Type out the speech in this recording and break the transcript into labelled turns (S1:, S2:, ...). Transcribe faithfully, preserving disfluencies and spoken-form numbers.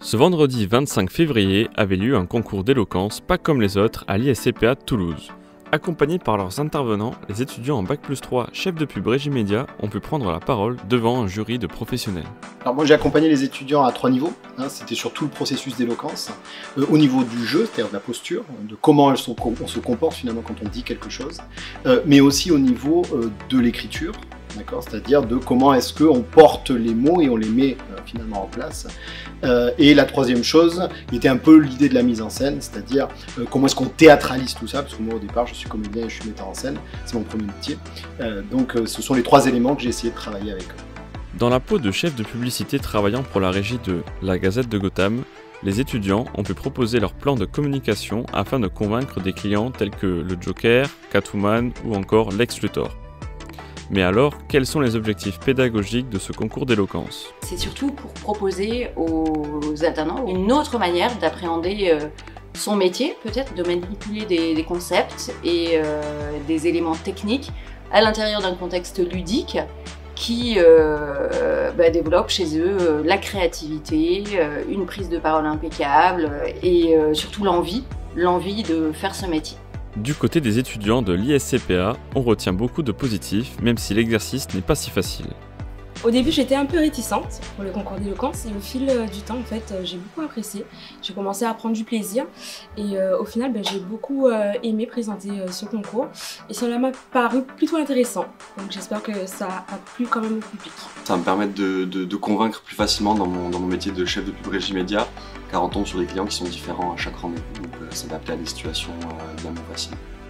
S1: Ce vendredi vingt-cinq février avait lieu un concours d'éloquence pas comme les autres à l'I S C P A de Toulouse. Accompagnés par leurs intervenants, les étudiants en bac plus trois chefs de pub Régimédia ont pu prendre la parole devant un jury de professionnels.
S2: Alors moi j'ai accompagné les étudiants à trois niveaux, hein, c'était sur tout le processus d'éloquence, euh, au niveau du jeu, c'est-à-dire de la posture, de comment elles sont, on se comporte finalement quand on dit quelque chose, euh, mais aussi au niveau euh, de l'écriture, c'est-à-dire de comment est-ce qu'on porte les mots et on les met euh, finalement en place. Euh, et la troisième chose était un peu l'idée de la mise en scène, c'est-à-dire euh, comment est-ce qu'on théâtralise tout ça, parce que moi au départ je suis comédien et je suis metteur en scène, c'est mon premier métier. Euh, donc euh, ce sont les trois éléments que j'ai essayé de travailler avec eux.
S1: Dans la peau de chef de publicité travaillant pour la régie de La Gazette de Gotham, les étudiants ont pu proposer leur plan de communication afin de convaincre des clients tels que le Joker, Catwoman ou encore Lex Luthor. Mais alors, quels sont les objectifs pédagogiques de ce concours d'éloquence?
S3: C'est surtout pour proposer aux alternants une autre manière d'appréhender euh, son métier, peut-être de manipuler des, des concepts et euh, des éléments techniques à l'intérieur d'un contexte ludique qui euh, bah, développe chez eux euh, la créativité, euh, une prise de parole impeccable et euh, surtout l'envie, l'envie de faire ce métier.
S1: Du côté des étudiants de l'I S C P A, on retient beaucoup de positifs, même si l'exercice n'est pas si facile.
S4: Au début, j'étais un peu réticente pour le concours d'éloquence et au fil du temps, en fait, j'ai beaucoup apprécié. J'ai commencé à prendre du plaisir et euh, au final, ben, j'ai beaucoup euh, aimé présenter euh, ce concours et cela m'a paru plutôt intéressant. Donc j'espère que ça a plu quand même au public.
S5: Ça va me permettre de, de, de convaincre plus facilement dans mon, dans mon métier de chef de pub Régimédia, car on tombe sur des clients qui sont différents à chaque rendez-vous, donc euh, s'adapter à des situations euh, bien plus faciles.